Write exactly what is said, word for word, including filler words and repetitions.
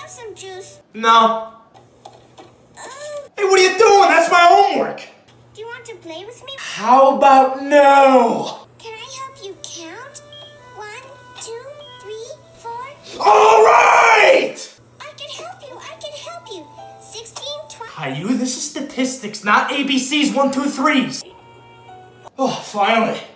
want some juice? No. Oh. Hey, what are you doing? That's my homework. Do you want to play with me? How about no? Can I help you count? One, two, three, four. All right! I can help you. I can help you. Sixteen, twenty. Caillou, this is statistics, not A B Cs, one, two, threes. Oh, finally.